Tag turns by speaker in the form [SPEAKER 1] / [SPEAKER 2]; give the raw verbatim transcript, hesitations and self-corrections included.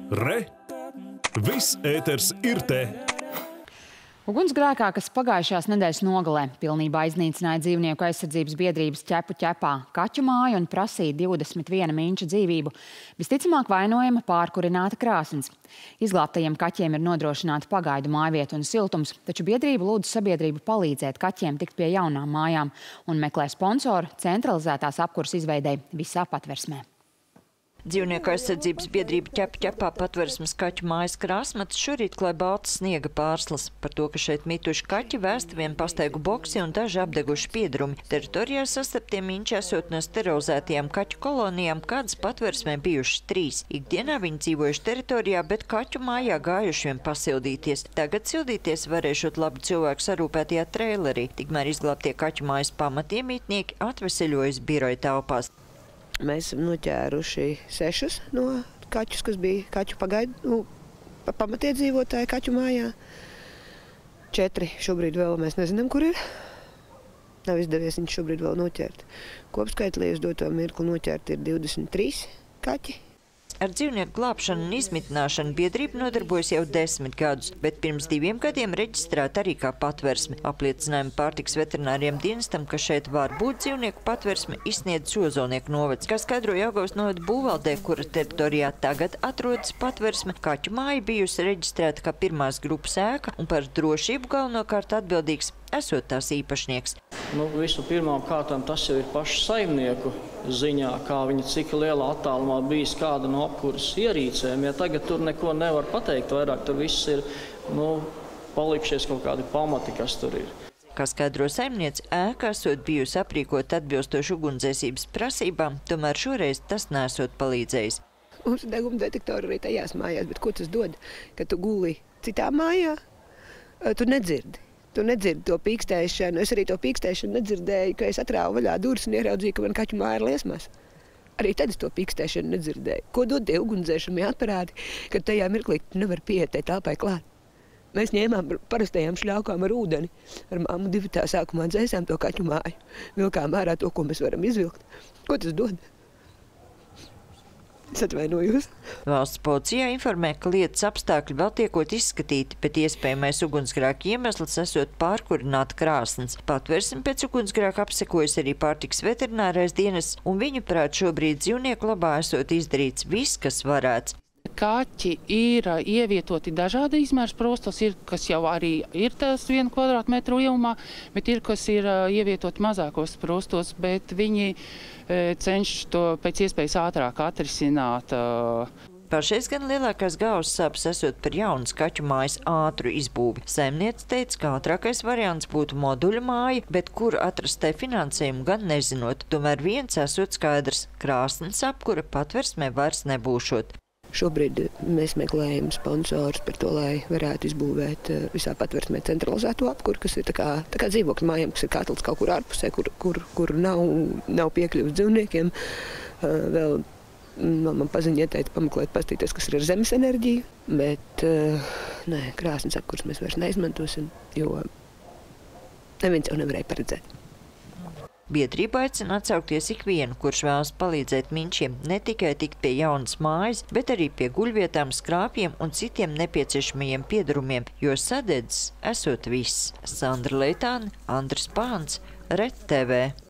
[SPEAKER 1] Re! Viss ēters ir te!
[SPEAKER 2] Ugunsgrēkā, kas pagājušās nedēļas nogalē pilnībā iznīcināja dzīvnieku aizsardzības biedrības ķepu ķepā kaķu māju un prasīja divdesmit viena minča dzīvību, visticamāk vainojama pārkurināta krāsns. Izglābtajiem kaķiem ir nodrošināta pagaidu mājvieta un siltums, taču biedrība lūdz sabiedrību palīdzēt kaķiem tikt pie jaunām mājām un meklē sponsoru centralizētās apkures izveidei visā Patversmē.
[SPEAKER 3] Dzīvnieku aizsardzības biedrība ķepu ķepā Patversmes kaķu mājas Krāsmatas šorīt klāja baltas sniega pārslas. Par to, ka šeit mituši kaķi, vēsti vien pastaigu boksi un daži apdeguši piedrumi. Teritorijā sastaptie minči esot no sterilizētajām kaķu kolonijām, kādas Patversmē bijušas trīs. Ikdienā viņi dzīvojuši teritorijā, bet kaķu mājā gājuši vien pasildīties. Tagad sildīties varēšot labu cilvēku sarūpētajā treilerī. Tikmēr izglābtie kaķu mājas pamatiemītnieki atveseļojas biroja telpās.
[SPEAKER 4] Mēs esam noķēruši sešus no kaķus, kas bija kaķu pagaidu, nu, pamatiedzīvotāji kaķu mājā. Četri šobrīd vēl mēs nezinām, kur ir. Nav izdevies viņus šobrīd vēl noķert. Kopskaitlī uz doto mirkli noķert ir divdesmit trīs kaķi.
[SPEAKER 3] Ar dzīvnieku glābšanu un izmitināšanu biedrība nodarbojas jau desmit gadus, bet pirms diviem gadiem reģistrēta arī kā Patversme. Apliecinājumi pārtikas veterināriem dienestam, ka šeit var būt dzīvnieku Patversme, izsniedz Ozolnieku novads. Kā skaidro Jelgavas novada būvvaldē, kura teritorijā tagad atrodas Patversme, kaķu māja bijusi reģistrēta kā pirmās grupas ēka un par drošību galvenokārt atbildīgs esot tās īpašnieks.
[SPEAKER 5] Nu, visu pirmām kārtām tas jau ir pašu saimnieku ziņā, kā viņi cik lielā attālumā bijis kāda no apkuras ierīcēm. Ja tagad tur neko nevar pateikt vairāk, tur viss ir, nu, palikšies kaut kādi pamati, kas tur ir.
[SPEAKER 3] Kā skaidro saimniece, ēka esot bijusi aprīkot atbilstoši ugunsdzēsības prasībām, tomēr šoreiz tas nesot palīdzējis.
[SPEAKER 4] Mums ir deguma detektori arī tajās mājās, bet ko tas dod? Kad tu guli citā mājā, tu nedzirdi. Tu nedzirdi to pīkstēšanu. Es arī to pīkstēšanu nedzirdēju, ka es atrāvu vaļā durvis un ieraudzīju, ka man kaķu māja ir liesmās. Arī tad es to pīkstēšanu nedzirdēju. Ko dod tie ugunsdzēšamie aparāti, kad tajā mirklī tu nevar pieiet tai telpai klāt? Mēs ņēmām parastajām šļaukām ar ūdeni. Ar mammu divatā sākumā dzēsām to kaķu māju. Vilkām ārā to, ko mēs varam izvilkt. Ko tas dod? Es atvainojos.
[SPEAKER 3] Valsts policijā informē, ka lietas apstākļi vēl tiekot izskatīti, bet iespējamais ugunsgrēka iemesls esot pārkurināta krāsns. Patversmi pēc ugunsgrēka apsekojas arī pārtikas veterinārais dienests, un viņu prāt šobrīd dzīvnieku labā esot izdarīts viss, kas varēts.
[SPEAKER 6] Kaķi ir ievietoti dažādi izmērs prostos, ir, kas jau arī ir tas vienu kvadrātmetru ilumā, bet ir, kas ir ievietoti mazākos prostos, bet viņi cenšas to pēc iespējas ātrāk atrisināt.
[SPEAKER 3] Pašreiz gan lielākās galvas sāpes esot par jaunas kaķu mājas ātru izbūvi. Saimniece teica, ka ātrākais variants būtu moduļu māja, bet kur atrast tai finansējumu gan nezinot. Tomēr viens esot skaidrs – krāsns apkura Patversmē vairs nebūšot.
[SPEAKER 4] Šobrīd mēs meklējam sponsorus par to, lai varētu izbūvēt visā Patversmē centralizēto apkuru, kas ir tā kā, tā kā dzīvokļu mājām, kas ir katls kaut kur ārpusē, kur, kur, kur nav, nav piekļuvis dzīvniekiem. Vēl man paziņa ieteica pameklēt, pastīties, kas ir ar zemes enerģiju, bet nē, krāsnes apkurs mēs vairs neizmantosim, jo neviens jau nevarēja paredzēt.
[SPEAKER 3] Biedrība aicina atsaukties ikvienu, kurš vēlas palīdzēt minčiem ne tikai tikt pie jaunas mājas, bet arī pie guļvietām, skrāpjiem un citiem nepieciešamajiem piedurumiem, jo sadedzis esot viss. Sandra Leitāne, Andris Pāns, Ret T V.